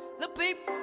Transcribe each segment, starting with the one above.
Little people,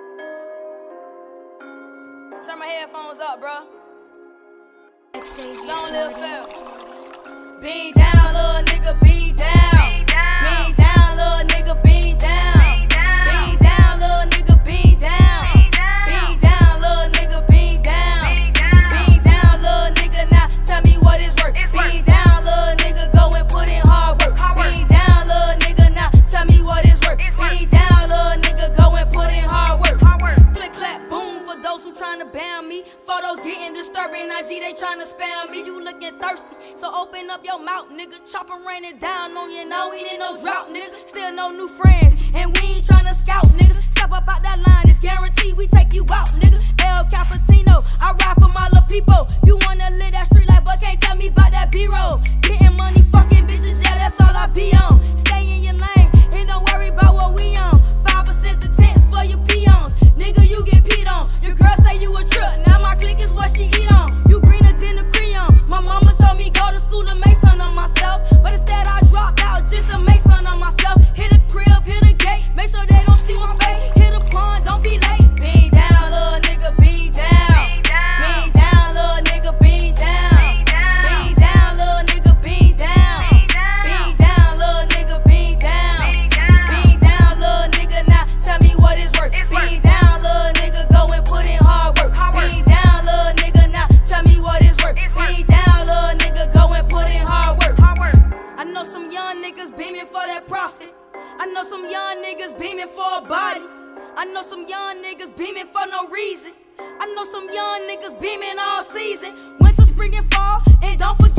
turn my headphones up, bro. Don't live fair. Beat down, little nigga, beat down. Beat down, little nigga, beat down. Beat down, little nigga, beat down. Beat down, little nigga, beat down. Beat down, little nigga, now tell me what it's worth. Beat down, little nigga, go and put in hard work. Beat down, little nigga, now tell me what it's worth. Beat down, little nigga, go and put in hard work. Click, clap, boom for those who tryna ban me. Photos getting disturbing, IG they tryna spam me. You looking thirsty, so open up your mouth, nigga. Chopper raining down on you, now we ain't no drought, nigga. Still no new friends, and we ain't tryna scout, nigga. Step up out that line, it's guaranteed we take you out, nigga. El Cappuccino, I ride for my little people. You wanna live that street life, but can't tell me about that B-roll. Getting money, fucking bitches, yeah, that's all I be on. Stay in your lane, and don't worry about what we on. 5% the tents for your peons, nigga, you get peed on. Your girl say you a trip, now my clique is what she eat on. You greener than a crayon. My mama told me go to school to make son of myself, but instead I dropped out just to make son of myself. Hit a crib, hit a gate, make sure they don't see my face. Hit a pond, don't be late. Beat down, little nigga, beat down. Beat down, little nigga, beat down. Beat down, little nigga, beat down. Beat down, little nigga, beat down. Beat down, little nigga, now tell me what it's worth. Beat down, little nigga, go and put in hard work. Beat down, little nigga, now tell me what it's worth. Beat down, little nigga, go and put in hard work. I know some young niggas beaming for that profit. I know some young niggas beaming for a body. I know some young niggas beaming for no reason. I know some young niggas beaming all season. Winter, spring, and fall, and don't forget